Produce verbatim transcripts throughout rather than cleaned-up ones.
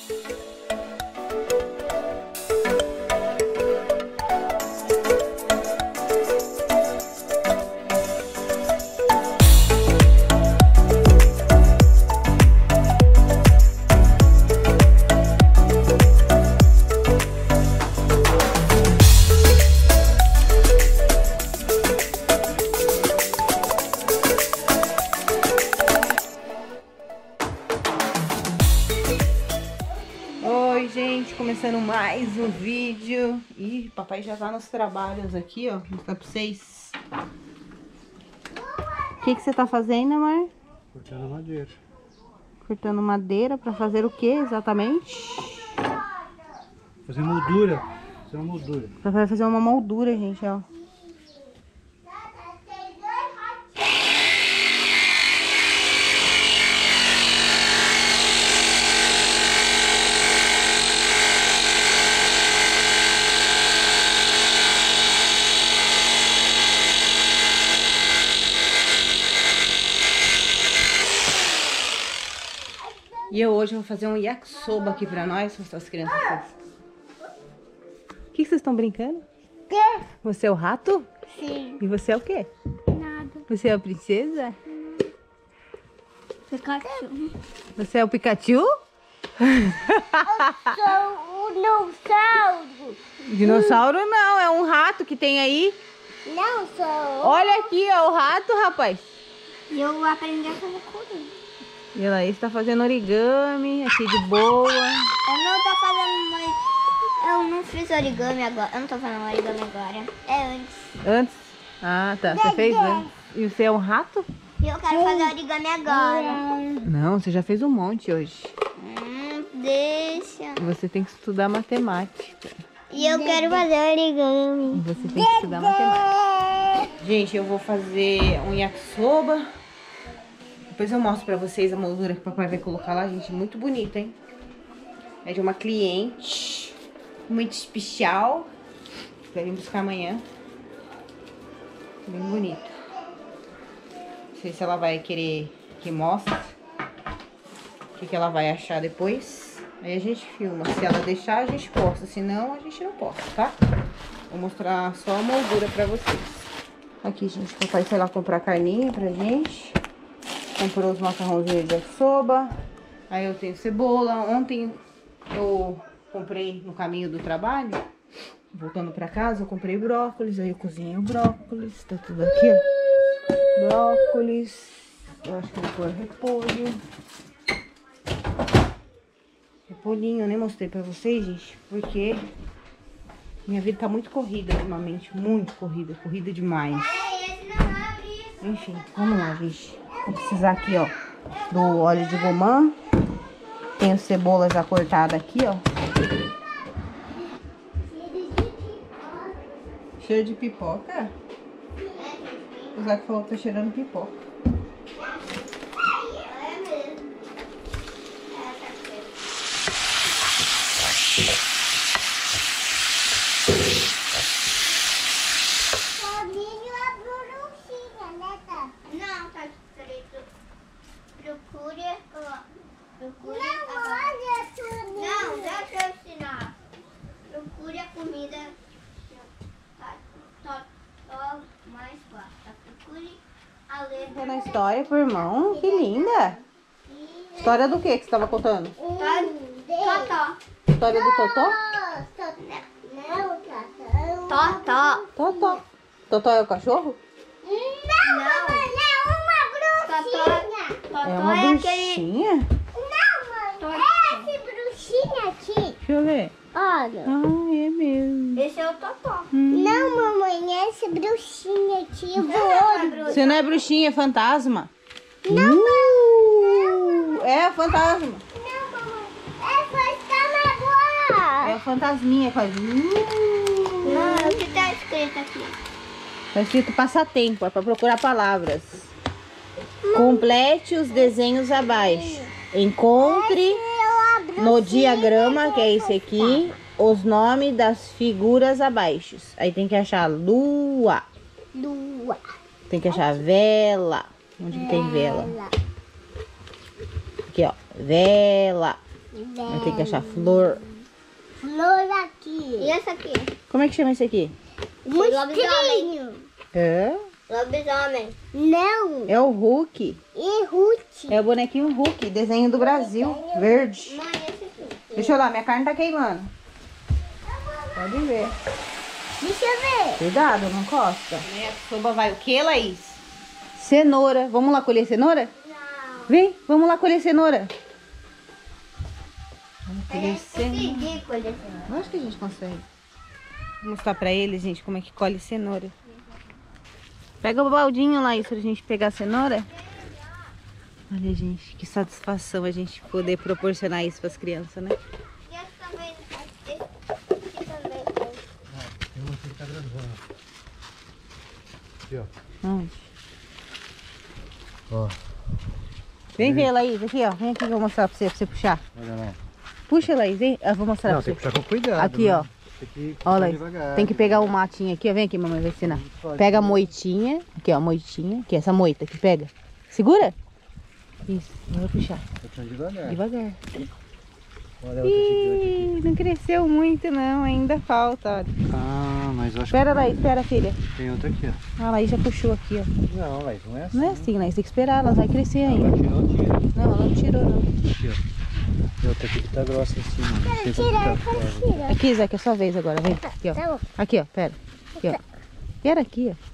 Começando mais um vídeo. Ih, papai já tá nos trabalhos aqui, ó. Vou mostrar pra vocês. O que que você tá fazendo, amor? Cortando madeira. Cortando madeira pra fazer o que exatamente? Fazer moldura. Fazer uma moldura. Pra fazer uma moldura, gente, ó. E eu hoje vou fazer um yakisoba aqui pra nós, mostrar as crianças. O que vocês estão brincando? Quê? Você é o rato? Sim. E você é o quê? Nada. Você é a princesa? Pikachu. Você é o Pikachu? Eu sou o dinossauro. Dinossauro não, é um rato que tem aí. Não, sou. Olha aqui, ó, o rato, rapaz. E eu aprendi a fazer corinha. E ela aí está fazendo origami, aqui de boa. Eu não tô fazendo mais. Eu não fiz origami agora. Eu não tô fazendo origami agora. É antes. Antes? Ah, tá. Você fez antes. E você é um rato? E eu quero fazer origami agora. Não, você já fez um monte hoje. Hum, deixa. Você tem que estudar matemática. E eu quero fazer origami. Você tem que estudar matemática. Gente, eu vou fazer um yakisoba. Depois eu mostro pra vocês a moldura que o papai vai colocar lá, gente. Muito bonita, hein? É de uma cliente muito especial. Vai vir buscar amanhã. Bem bonito. Não sei se ela vai querer que mostre. O que, que ela vai achar depois. Aí a gente filma. Se ela deixar, a gente posta. Se não, a gente não posta, tá? Vou mostrar só a moldura pra vocês. Aqui, gente. O papai foi lá comprar carninha pra gente. Comprou os macarrãozinhos de yakisoba. Aí eu tenho cebola. Ontem eu comprei no caminho do trabalho. Voltando pra casa, eu comprei brócolis. Aí eu cozinhei o brócolis. Tá tudo aqui, ó. Brócolis. Eu acho que vou pôr repolho. Repolhinho, eu nem mostrei pra vocês, gente. Porque minha vida tá muito corrida ultimamente. Muito corrida. Corrida demais. Enfim, vamos lá, gente. Vou precisar aqui, ó, do óleo de gomã. Tenho cebola já cortada aqui, ó. Cheiro de pipoca? O Zac falou que tá cheirando pipoca. Não, tá escrito. Procure. Procure. Não, olha tudo. Não, deixa eu ensinar. Procure a comida. Tá, tá, tá mais fácil. Tá? Procure a letra. Tá na história pro irmão. Que linda. História do que que você tava contando? Totó. História do Totó? Não, Totó. Totó. Totó é o cachorro? Não, mamãe, é uma bruxinha. Totó É uma é aquele... bruxinha? Não, mãe, é essa bruxinha aqui. Deixa eu ver. Olha. Ah, é mesmo. Esse é o Totó. Hum. Não, mamãe, essa bruxinha aqui. Não, Você não é bruxinha, é fantasma. Não, Uh, é o fantasma. não, mamãe. É fantasma. É o fantasminha quase. Uh, Não, o que tá escrito aqui? tá escrito passatempo, é pra procurar palavras. Complete os desenhos abaixo. Encontre no diagrama, que é esse aqui, os nomes das figuras abaixo. Aí tem que achar lua. Lua. Tem que achar vela. Onde que tem vela? Aqui, ó. Vela. Vai ter que achar flor. Flor aqui. E essa aqui? Como é que chama esse aqui? Lobisomem. É? Lobisomem. Não. É o Hulk. E Ruth. É o bonequinho Hulk, desenho do Brasil, verde. Mãe, esse aqui. Deixa eu lá, minha carne tá queimando. Pode ver. Deixa eu ver. Cuidado, não encosta. Soba vai o que, Laís? Cenoura. Vamos lá colher cenoura? Não. Vem, vamos lá colher cenoura. Vamos A colher gente cenoura. conseguiu colher cenoura. Acho que a gente consegue. Vou mostrar pra eles, gente, como é que colhe cenoura. Pega o baldinho lá, isso pra gente pegar a cenoura. Olha, gente, que satisfação a gente poder proporcionar isso pras crianças, né? E essa também. Esse aqui também tem. Tem uma que tá grandona. Aqui, ó. Onde? Ó. Vem ver, Laís, aqui, ó. Vem aqui que eu vou mostrar pra você, pra você puxar. Olha lá. Puxa, Laís, vem. Eu vou mostrar Não, pra tem você. que puxar com cuidado. Aqui, né? ó. Tem que Ó, puxar Laís, devagar. tem que pegar o matinho aqui, ó. Vem aqui, mamãe vai ensinar. Pega a moitinha. Aqui, ó, a moitinha. Aqui, essa moita aqui, pega. Segura. Isso, eu vou puxar. Tô puxando devagar. Devagar. Olha a outra gigante Ih, aqui. não cresceu muito, não. Ainda falta, olha. Ah, mas eu acho Espera, que Laís, espera, filha. tem outra aqui, ó. Ah, a Laís já puxou aqui, ó. Não, Laís, não é assim. Não é assim, Laís. Tem que esperar, ela vai crescer Ela ainda. tirou, tira. Não, ela não tirou, não. Aqui, ó. Tem outra aqui que tá grossa em cima. Não sei como Tira, que tá. quero tirar. Aqui, Zé, que é sua vez agora. Vem. Aqui, ó. Tá bom. Aqui, ó. Pera. Aqui, ó. Pera aqui, ó.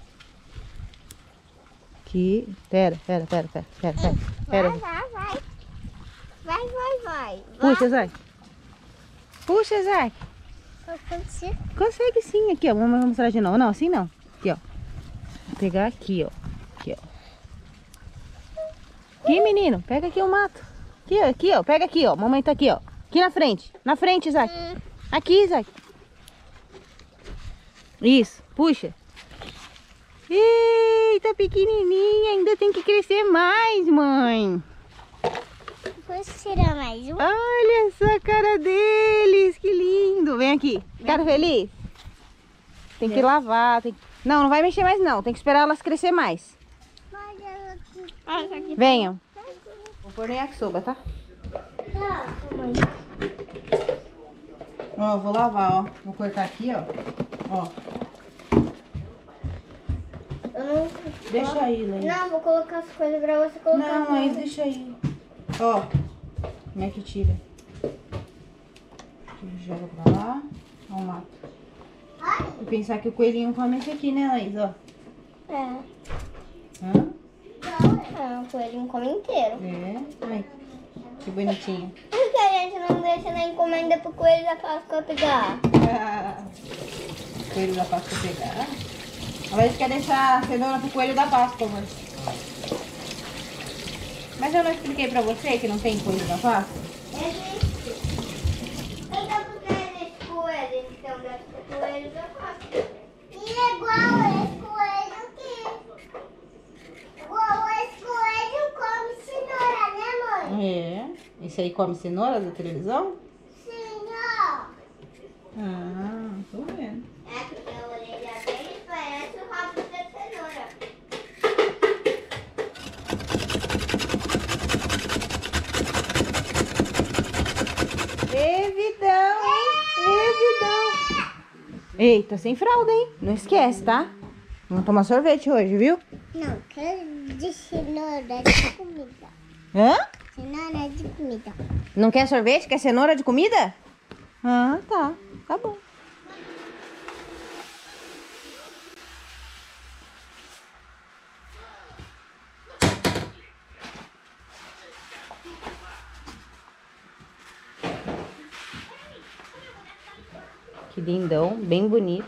Aqui. Pera, pera, pera, pera. Pera, pera. Pera. Vai, vai, vai. Vai, vai, vai. Puxa, Zé. Puxa, Zé. Vai. Consegue sim. Aqui, ó. Vamos mostrar de novo. Não, assim não. Aqui, ó. Vou pegar aqui, ó. Aqui, ó. Aqui, menino. Pega aqui o mato. Aqui, ó. Aqui, ó. Pega aqui, ó. Mamãe tá aqui, ó. Aqui na frente. Na frente, Isaac. Aqui, Isaac. Isso. Puxa. Eita, pequenininha. Ainda tem que crescer mais, mãe. Posso tirar mais um? Olha só a cara deles. Que lindo. Vem aqui. Ficaram felizes? Tem que lavar. Tem que... Não, não vai mexer mais, não. Tem que esperar elas crescer mais. Ah, tá aqui. Venham. Vou pôr no yakisoba, tá? Tá, mãe. Ó, vou lavar, ó. Vou cortar aqui, ó. Ó. Eu não... Deixa aí, Laís. Não, vou colocar as coisas pra você colocar. Não, mas deixa aí. Ó. Como é que tira? Joga pra lá. Ó o mato. E pensar que o coelhinho come esse aqui, né, Laís? Ó. É. Hã? É, o coelhinho come inteiro. É. Ai, que bonitinho. Por que a gente não deixa na encomenda pro coelho da Páscoa pegar? Ah, coelho da Páscoa pegar. A gente quer deixar a cenoura pro coelho da Páscoa, mas... Mas eu não expliquei pra você que não tem coelho da Páscoa? Existe. Então por que existe coelho? Então deve ser coelho da Páscoa. E é igual esse coelho aqui. Igual esse coelho come cenoura, né, mãe? É. Esse aí come cenoura da televisão? Sim, ó. Ah, tô vendo. É porque a orelha dele parece o rabo da cenoura. Ê, vidão, hein? Ê, vidão. Eita, sem fralda, hein? Não esquece, tá? Vamos tomar sorvete hoje, viu? Não, quero de cenoura de comida. Hã? Cenoura de comida. Não quer sorvete? Quer cenoura de comida? Ah, tá. Tá bom. Que lindão, bem bonito.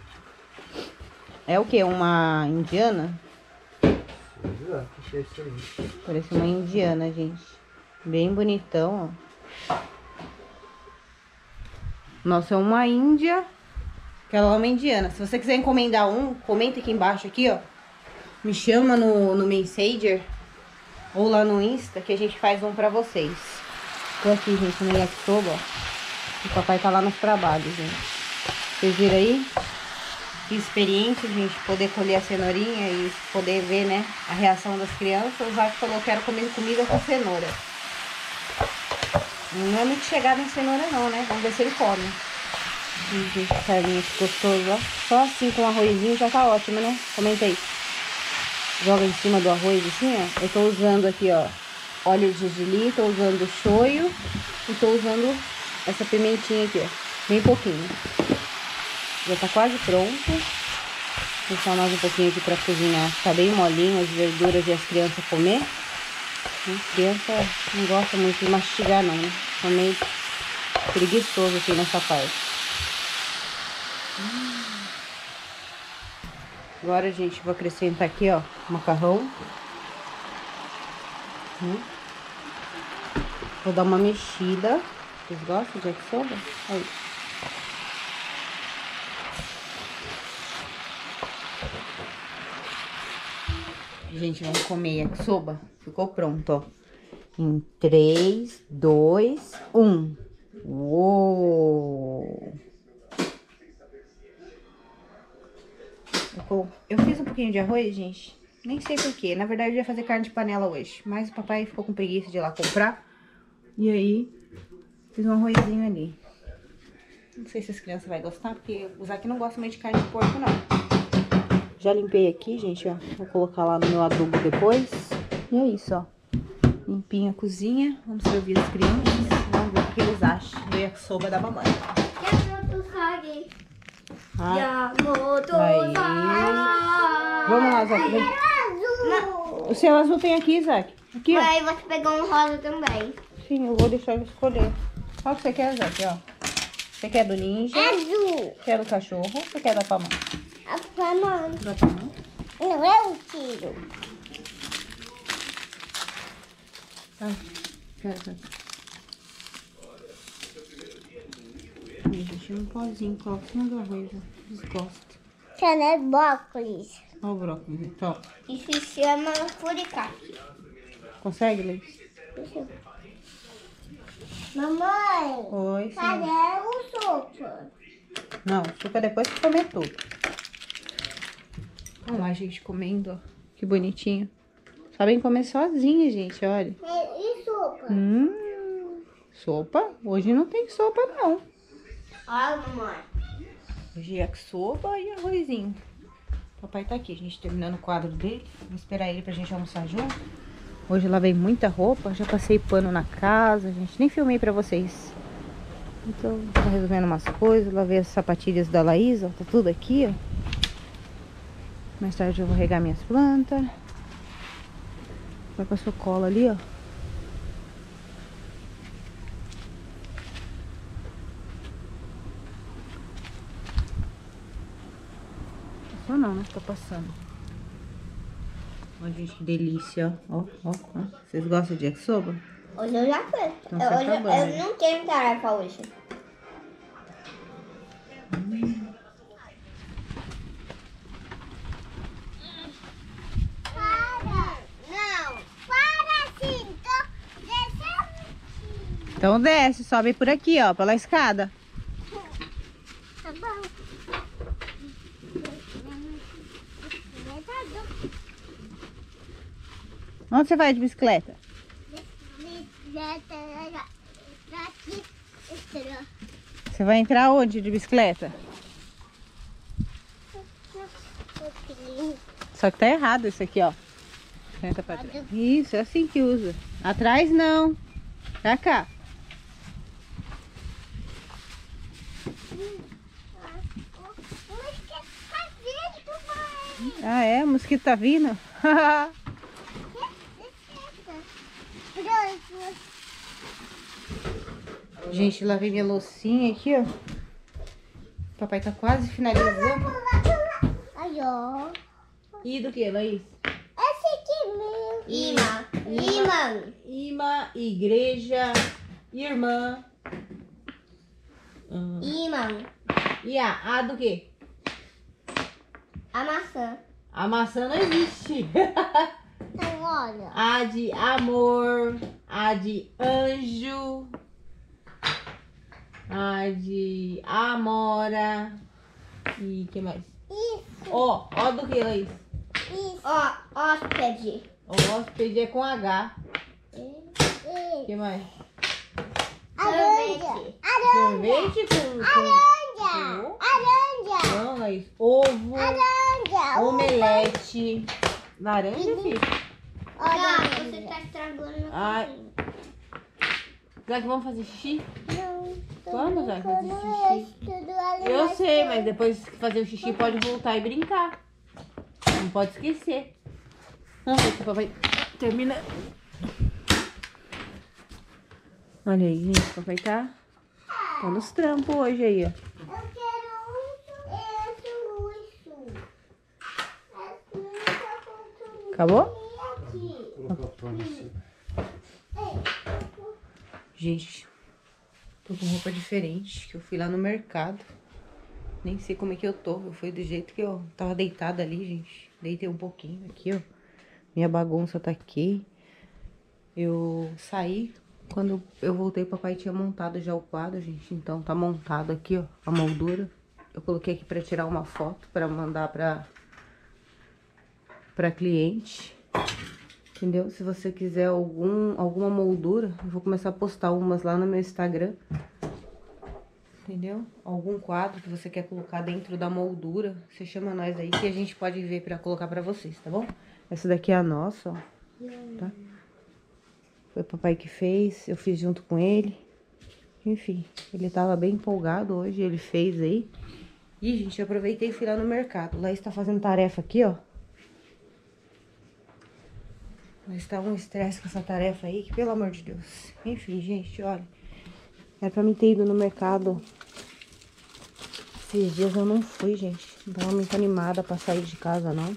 É o que? Uma indiana? Exato, é isso aí. Parece uma indiana, gente. Bem bonitão, ó. Nossa, é uma índia. Aquela é uma indiana. Se você quiser encomendar um, comenta aqui embaixo, aqui, ó. Me chama no, no Messenger ou lá no Insta que a gente faz um pra vocês. Tô aqui, gente, no yakisoba, ó. O papai tá lá nos trabalhos, gente. Vocês viram aí? Que experiência, gente, poder colher a cenourinha e poder ver, né, a reação das crianças. O Zac falou que era comer comida com cenoura. Não é muito chegado em cenoura não, né? Vamos ver se ele come. Gente, carninha gostoso, ó. Só assim com arrozinho já tá ótimo, né? Comenta aí. Joga em cima do arroz assim, ó. Eu tô usando aqui, ó, óleo de gergelim, tô usando shoyu e tô usando essa pimentinha aqui, ó. Bem pouquinho. Já tá quase pronto. Vou deixar mais um pouquinho aqui pra cozinhar. Tá bem molinho as verduras e as crianças comer. A criança não gosta muito de mastigar não, né? Tô meio preguiçoso aqui nessa parte. Hum. Agora, gente, vou acrescentar aqui, ó, macarrão. Hum. Vou dar uma mexida. Vocês gostam de yakisoba? Aí. Gente, vamos comer yakisoba. Ficou pronto, ó. Em três, dois, um. Uou! Eu fiz um pouquinho de arroz, gente. Nem sei porquê. Na verdade, eu ia fazer carne de panela hoje. Mas o papai ficou com preguiça de ir lá comprar. E aí, fiz um arrozinho ali. Não sei se as crianças vão gostar, porque os aqui não gostam muito de carne de porco, não. Já limpei aqui, gente, ó. Vou colocar lá no meu adubo depois. E é isso, ó. Limpinha a cozinha. Vamos servir as crianças. Vamos ver o que eles acham do yakisoba da mamãe. Ah, vamos lá, Isaac. Vem. O seu azul tem aqui, Isaac. Aqui, ó. Aí você pegou um rosa também. Sim, eu vou deixar ele escolher. Qual que você quer, Isaac? Ó. Você quer do ninja? Azul. Quer do cachorro? Você quer da pamã? A pamã. Da pamã? Não é um tiro. Ai, quer, quer. Deixa um pozinho, coloca em cima do arroz, ó. Desgosta. Chama brócolis. Olha o brócolis, então. Isso se chama furicate. Consegue, Leis? Mamãe. Oi, sim. Cadê o sopa? Não, sopa depois que comer tudo. Olha lá, gente, comendo, ó. Que bonitinho. Sabem comer sozinha, gente, olha. E sopa? Hum, sopa? Hoje não tem sopa, não. Olha, mamãe. Hoje é yakisoba e arrozinho. O papai tá aqui, a gente terminando o quadro dele. Vou esperar ele pra gente almoçar junto. Hoje eu lavei muita roupa, já passei pano na casa, gente. Nem filmei pra vocês. Então, tô resolvendo umas coisas. Lavei as sapatilhas da Laís, ó. Tá tudo aqui, ó. Mais tarde eu vou regar minhas plantas. Vai passar cola ali, ó. Passou não, né? Tá passando. Olha, gente, que delícia, ó. Ó, ó, ó. Vocês gostam de yakisoba? Hoje eu já fiz. Então, Eu, tá hoje, acabando. eu não tenho tarefa hoje. Hum. Para! Não! Para, sim! Tô descendo. Então desce, sobe por aqui, ó, pela escada. Tá bom. Onde você vai de bicicleta? Você vai entrar onde de bicicleta? Só que tá errado isso aqui, ó. Senta pra trás. Isso, é assim que usa. Atrás não. Pra cá. Ah, é? O mosquito tá vindo? Gente, lavei minha loucinha aqui, ó. O papai tá quase finalizando. Aí, ó. E do que, Laís? Esse aqui mesmo. Imã. Imã. Imã, igreja, irmã. Hum. Imã. E a? A do que? A maçã. A maçã não existe. Então, olha. A de amor, a de anjo, a de amora. E que mais? Isso. Ó, ó do que, Laís? Isso. Ó, hóspede. O hóspede é com H. E, O que mais? Sorvete. Sorvete com... com... Laranja. Não, Laís. Ovo. Laranja. Omelete. Laranja, filho? Olha, você tá estragando meu Ai. cabelo. Zac, vamos fazer xixi? Não. Vamos, Zac, fazer xixi. Eu sei, mas depois que fazer o xixi pode voltar e brincar. Não pode esquecer. Vamos ver se o papai termina. Olha aí, gente, o papai tá, tá nos trampos hoje aí, ó. Eu quero isso, isso. Acabou? Aqui. Gente, tô com roupa diferente, que eu fui lá no mercado. Nem sei como é que eu tô. Eu fui do jeito que eu tava deitada ali, gente. Deitei um pouquinho aqui, ó. Minha bagunça tá aqui. Eu saí. Quando eu voltei, o papai tinha montado já o quadro, gente. Então tá montado aqui, ó, a moldura. Eu coloquei aqui pra tirar uma foto, pra mandar pra, pra cliente. Entendeu? Se você quiser algum, alguma moldura, eu vou começar a postar umas lá no meu Instagram. Entendeu? Algum quadro que você quer colocar dentro da moldura, você chama nós aí que a gente pode ver pra colocar pra vocês, tá bom? Essa daqui é a nossa, ó. Tá? Foi o papai que fez, eu fiz junto com ele. Enfim, ele tava bem empolgado hoje, ele fez aí. E, gente, eu aproveitei e fui lá no mercado. Lá está fazendo tarefa aqui, ó. Mas está um estresse com essa tarefa aí, que pelo amor de Deus. Enfim, gente, olha. Era pra mim ter ido no mercado. Esses dias eu não fui, gente. Não tava muito animada pra sair de casa, não.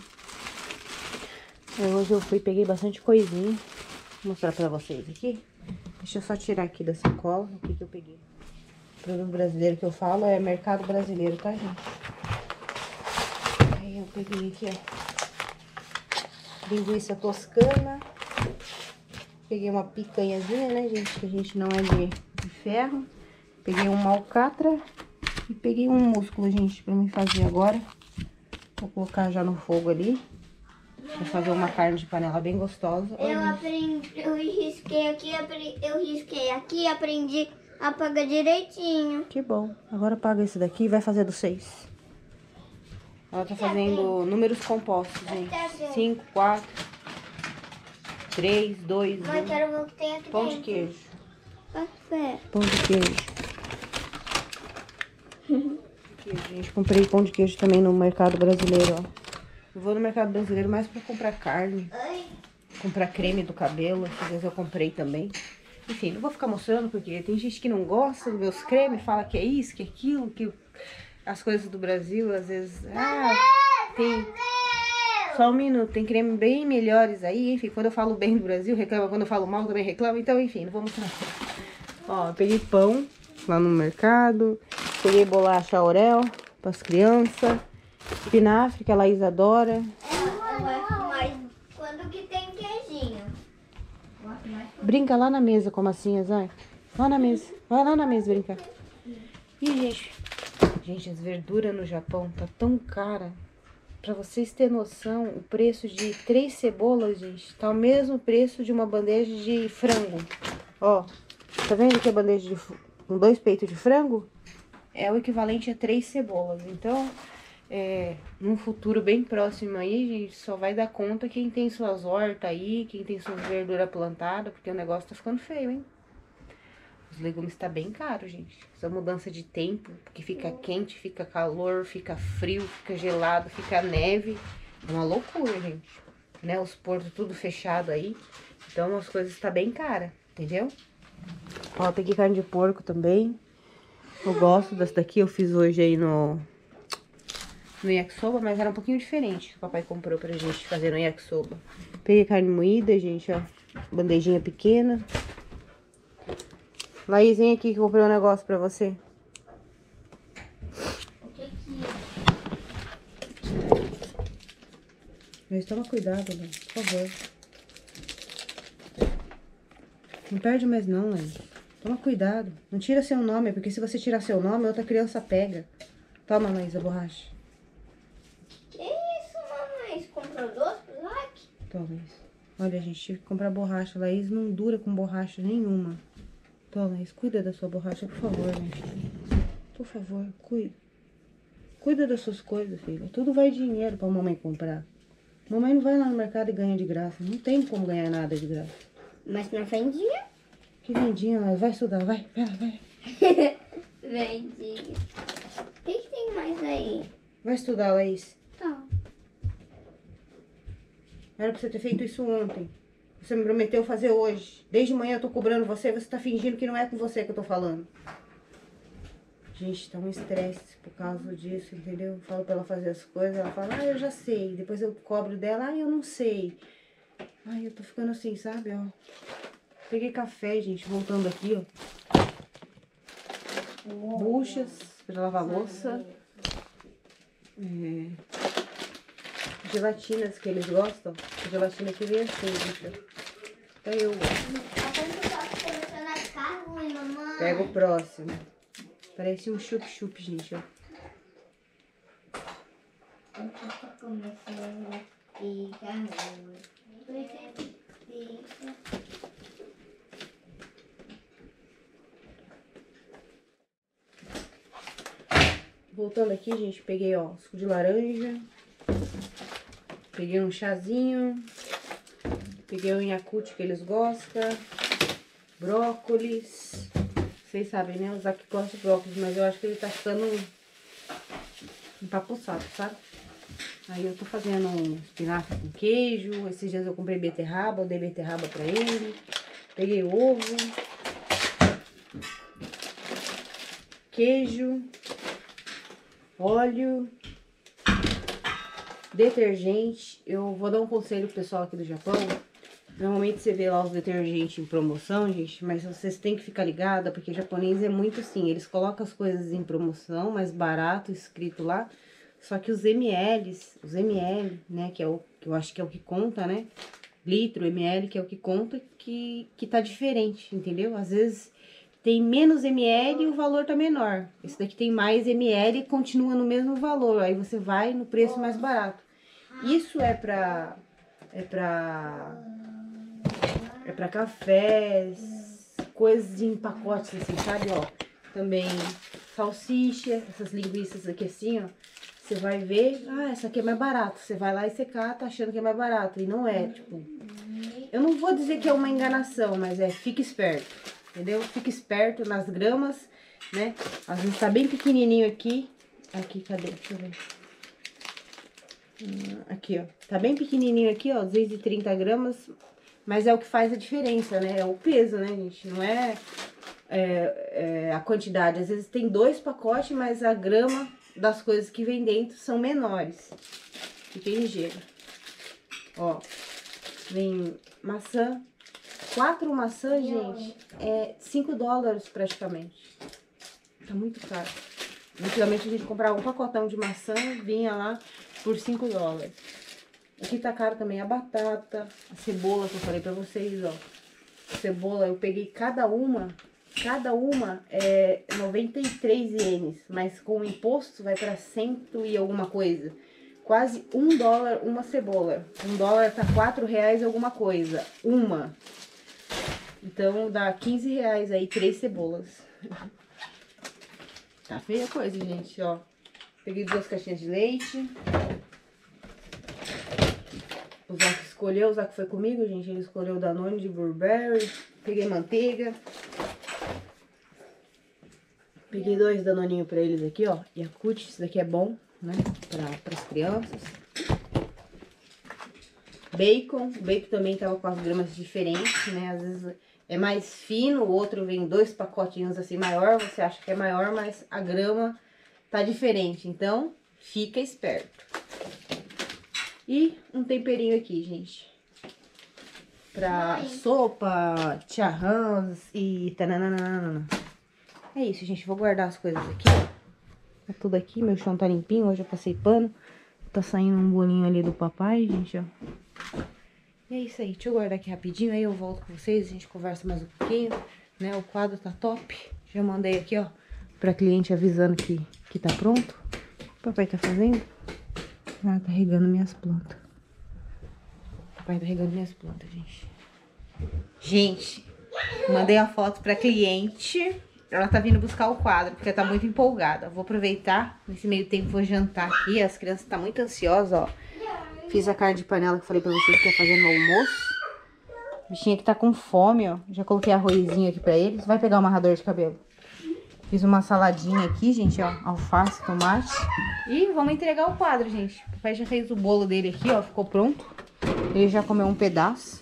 Aí hoje eu fui, peguei bastante coisinha. Vou mostrar pra vocês aqui. Deixa eu só tirar aqui da sacola o que que eu peguei. O produto brasileiro que eu falo é mercado brasileiro, tá, gente? Aí eu peguei aqui, ó. Linguiça toscana. Peguei uma picanhazinha, né, gente? Que a gente não é de, de ferro. Peguei uma alcatra. E peguei um músculo, gente, pra me fazer agora. Vou colocar já no fogo ali. Vou fazer uma carne de panela bem gostosa. Eu aprendi, eu risquei aqui, eu risquei aqui e aprendi a pagar direitinho. Que bom. Agora apaga esse daqui e vai fazer do seis. Ela tá fazendo números compostos, gente. cinco, quatro, três, dois, Mas um. quero ver o que tem aqui Pão de dentro. queijo. Café. Pão de queijo. Aqui, gente, comprei pão de queijo também no mercado brasileiro, ó. Eu vou no mercado brasileiro mais pra comprar carne. Ai. Comprar creme do cabelo, às vezes eu comprei também. Enfim, não vou ficar mostrando porque tem gente que não gosta dos meus cremes, fala que é isso, que é aquilo, que as coisas do Brasil, às vezes... Ah, tem... Só um minuto, tem creme bem melhores aí, enfim, quando eu falo bem do Brasil, reclama, quando eu falo mal também reclama, então enfim, não vou mostrar. Ó, eu peguei pão lá no mercado, peguei bolacha Oreo para as crianças, espinafre que a Laís adora. Mas quando que tem queijinho? Brinca lá na mesa com a massinha, Zay. Lá na mesa, vai lá na mesa brincar. Ih, gente, gente, as verduras no Japão tá tão cara. Pra vocês terem noção, o preço de três cebolas, gente, tá o mesmo preço de uma bandeja de frango. Ó, tá vendo que a bandeja de, com dois peitos de frango é o equivalente a três cebolas. Então, é, num futuro bem próximo aí, gente, só vai dar conta quem tem suas hortas aí, quem tem suas verduras plantadas, porque o negócio tá ficando feio, hein? Os legumes tá bem caro, gente. Essa mudança de tempo, que fica quente, fica calor, fica frio, fica gelado, fica neve. É uma loucura, gente. Né? Os portos tudo fechado aí. Então as coisas tá bem cara, entendeu? Ó, peguei carne de porco também. Eu gosto dessa daqui, eu fiz hoje aí no... no yakisoba, mas era um pouquinho diferente que o papai comprou pra gente fazer no yakisoba. Peguei carne moída, gente, ó. Bandejinha pequena. Laís, vem aqui que eu comprei um negócio pra você. O que que Mas toma cuidado, né? Por favor. Não perde mais não, Laís. Toma cuidado. Não tira seu nome, porque se você tirar seu nome, outra criança pega. Toma, Laís, a borracha. Que isso, mamãe? Você comprou doce pro Zac? Toma, Laís. Olha, gente, tive que comprar borracha. Laís não dura com borracha nenhuma. Então, Laís, cuida da sua borracha, por favor, minha filha. Por favor, cuida. Cuida das suas coisas, filha. Tudo vai dinheiro pra mamãe comprar. Mamãe não vai lá no mercado e ganha de graça. Não tem como ganhar nada de graça. Mas não vendinha? Que vendinha, Laís. Vai estudar, vai. Vai, vai. Vendinha. O que, que tem mais aí? Vai estudar, Laís. Tá. Era pra você ter feito isso ontem. Você me prometeu fazer hoje. Desde manhã eu tô cobrando você, você tá fingindo que não é com você que eu tô falando. Gente, tá um estresse por causa disso, entendeu? Eu falo pra ela fazer as coisas, ela fala, ah, eu já sei. Depois eu cobro dela, ah, eu não sei. Ai, eu tô ficando assim, sabe, ó. Peguei café, gente, voltando aqui, ó. Buchas pra lavar louça. É... Gelatinas que eles gostam. A gelatina que vem assim, gente. Então eu pego o próximo. Parece um chup-chup, gente, ó. Voltando aqui, gente, peguei, ó, suco de laranja. Peguei um chazinho. Peguei um Yakult que eles gostam. Brócolis. Vocês sabem, né? O Zac gosta de brócolis, mas eu acho que ele tá ficando empapuçado, sabe? Aí eu tô fazendo um espinafre com queijo. Esses dias eu comprei beterraba, eu dei beterraba pra ele. Peguei ovo. Queijo. Óleo. Detergente. Eu vou dar um conselho pro pessoal aqui do Japão. Normalmente você vê lá os detergentes em promoção, gente, mas vocês têm que ficar ligada, porque japonês é muito assim, eles colocam as coisas em promoção, mais barato, escrito lá, só que os ml, os ml, né, que é o que eu acho que é o que conta, né, litro, ml, que é o que conta, que, que tá diferente, entendeu? Às vezes tem menos ml e o valor tá menor, esse daqui tem mais ml e continua no mesmo valor, aí você vai no preço mais barato. Isso é pra... é pra... é pra cafés, coisas em pacotes assim, sabe, ó. Também salsicha, essas linguiças aqui assim, ó. Você vai ver, ah, essa aqui é mais barato. Você vai lá e você cata achando que é mais barato. E não é, tipo... eu não vou dizer que é uma enganação, mas é, fica esperto, entendeu? Fica esperto nas gramas, né? Às vezes tá bem pequenininho aqui. Aqui, cadê? Deixa eu ver. Aqui, ó. Tá bem pequenininho aqui, ó, duzentos e trinta gramas. Mas é o que faz a diferença, né? É o peso, né, gente? Não é, é, é a quantidade. Às vezes tem dois pacotes, mas a grama das coisas que vem dentro são menores. Fiquem ligeiros. Ó, vem maçã. Quatro maçãs, gente, é cinco dólares praticamente. Tá muito caro. Antigamente a gente comprava um pacotão de maçã, vinha lá por cinco dólares. Aqui tá caro também a batata, a cebola que eu falei pra vocês, ó. Cebola, eu peguei cada uma, cada uma é noventa e três ienes, mas com o imposto vai pra cento e alguma coisa. Quase um dólar uma cebola. Um dólar tá quatro reais alguma coisa, uma. Então dá quinze reais aí, três cebolas. Tá feia a coisa, gente, ó. Peguei duas caixinhas de leite. O Zac escolheu, o Zac foi comigo, gente. Ele escolheu o Danone de Burberry. Peguei manteiga. Peguei dois Danoninhos pra eles aqui, ó. Yakult, isso daqui é bom, né? Pra as crianças. Bacon. O bacon também tava com as gramas diferentes, né? Às vezes é mais fino, o outro vem dois pacotinhos assim maior. Você acha que é maior, mas a grama tá diferente. Então, fica esperto. E um temperinho aqui, gente. Pra Ai. sopa, charrãs e tananana. É isso, gente. Vou guardar as coisas aqui. Tá tudo aqui. Meu chão tá limpinho. Hoje eu passei pano. Tá saindo um bolinho ali do papai, gente, ó. E é isso aí. Deixa eu guardar aqui rapidinho. Aí eu volto com vocês. A gente conversa mais um pouquinho, né? O quadro tá top. Já mandei aqui, ó, pra cliente avisando que, que tá pronto. O papai tá fazendo. Ah, tá regando minhas plantas. O papai tá regando minhas plantas, gente. Gente, Mandei a foto pra cliente. Ela tá vindo buscar o quadro, porque ela tá muito empolgada. Vou aproveitar, nesse meio tempo vou jantar aqui. As crianças estão muito ansiosas, ó. Fiz a carne de panela que eu falei pra vocês que ia fazer no almoço. O bichinho aqui tá com fome, ó. Já coloquei arrozinho aqui pra eles. Vai pegar o amarrador de cabelo. Fiz uma saladinha aqui, gente, ó. Alface, tomate. E vamos entregar o quadro, gente. O papai já fez o bolo dele aqui, ó. Ficou pronto. Ele já comeu um pedaço.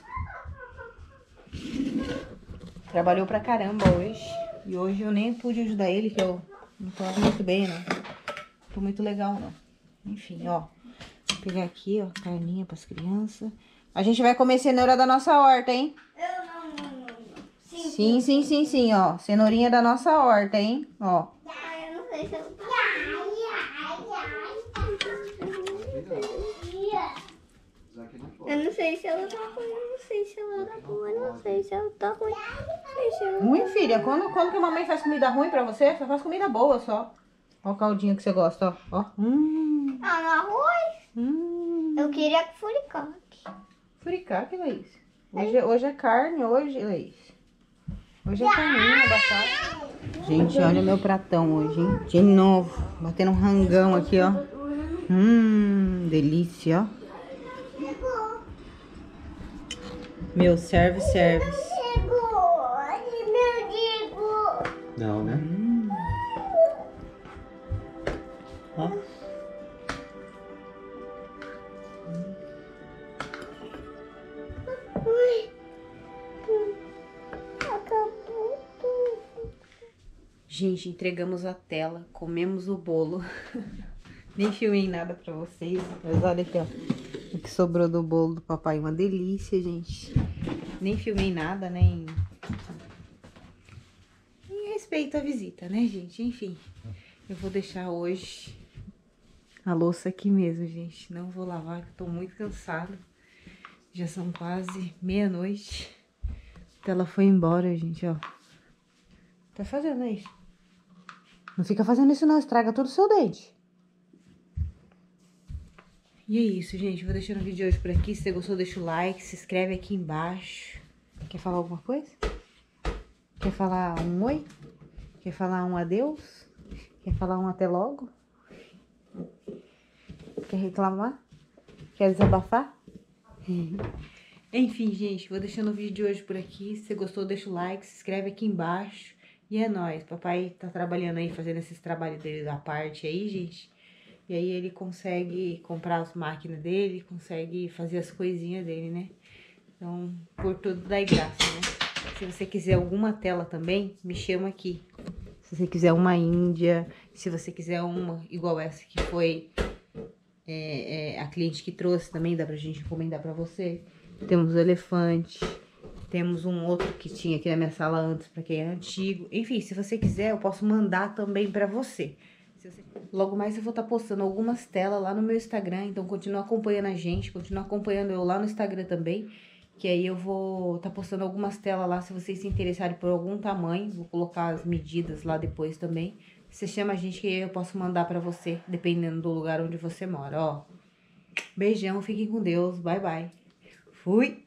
Trabalhou pra caramba hoje. E hoje eu nem pude ajudar ele, que eu não tô muito bem, não. Não tô muito legal, não. Enfim, ó. Vou pegar aqui, ó, carninha pras crianças. A gente vai comer cenoura da nossa horta, hein? Eu não, não, não. não. Sim, Sim, sim, sim, sim, ó. Cenourinha da nossa horta, hein? Ó. Ah, eu não sei se eu... Eu não sei se ela tá ruim, eu não sei se ela tá boa, eu não sei se ela tá ruim. Não sei se ela... Ruim, filha? Quando, quando que a mamãe faz comida ruim pra você? Só faz comida boa, só. Ó o caldinho que você gosta, ó. Ó. Hum. Ah, no arroz? Hum. Eu queria com furicaque. Furicaque, Laís. Hoje, hoje é carne, hoje, Laís. Hoje é carninha, batata. Gente, olha meu pratão hoje, hein? De novo. Batendo um rangão aqui, ó. Hum, delícia, ó. Meu service, service. Não, né? Hum. Ó. Gente, entregamos a tela, comemos o bolo. Nem filmei nada pra vocês, mas olha aqui, ó. O que sobrou do bolo do papai, uma delícia, gente. Nem filmei nada, nem... Em respeito à visita, né, gente? Enfim, eu vou deixar hoje a louça aqui mesmo, gente. Não vou lavar, porque tô muito cansada. Já são quase meia-noite. Ela foi embora, gente, ó. Tá fazendo isso? Não fica fazendo isso não, estraga todo o seu dente. E é isso, gente. Vou deixando o vídeo de hoje por aqui. Se você gostou, deixa o like, se inscreve aqui embaixo. Quer falar alguma coisa? Quer falar um oi? Quer falar um adeus? Quer falar um até logo? Quer reclamar? Quer desabafar? Enfim, gente, vou deixando o vídeo de hoje por aqui. Se você gostou, deixa o like, se inscreve aqui embaixo. E é nóis. Papai tá trabalhando aí, fazendo esses trabalhos dele da parte aí, gente. E aí ele consegue comprar as máquinas dele, consegue fazer as coisinhas dele, né? Então, por tudo dá graça, né? Se você quiser alguma tela também, me chama aqui. Se você quiser uma Índia, se você quiser uma igual essa que foi é, é, a cliente que trouxe também, dá pra gente encomendar pra você. Temos o elefante, temos um outro que tinha aqui na minha sala antes, pra quem é antigo. Enfim, se você quiser, eu posso mandar também pra você. Logo mais eu vou estar postando algumas telas lá no meu Instagram, então continua acompanhando a gente, continua acompanhando eu lá no Instagram também, que aí eu vou estar postando algumas telas lá, se vocês se interessarem por algum tamanho, vou colocar as medidas lá depois também. Você chama a gente que eu posso mandar pra você, dependendo do lugar onde você mora, ó. Beijão, fiquem com Deus, bye bye. Fui!